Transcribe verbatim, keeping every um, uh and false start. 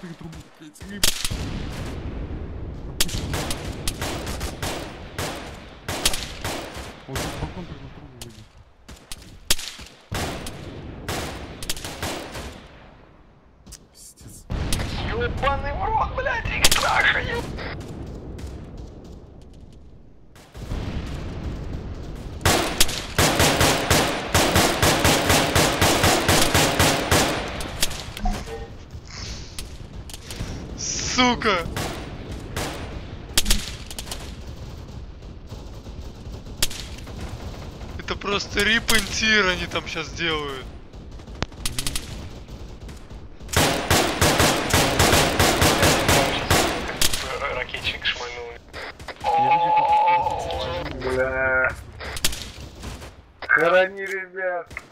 прыгай трубу, блядь. Вот здесь балкон прыгай трубу выйдет. Пиздец. Ёбаный в рот, блядь, их трахают. Сука! Это просто рип and tear они там сейчас делают. Ракетчик шмальнул. Бля. Храни, ребят.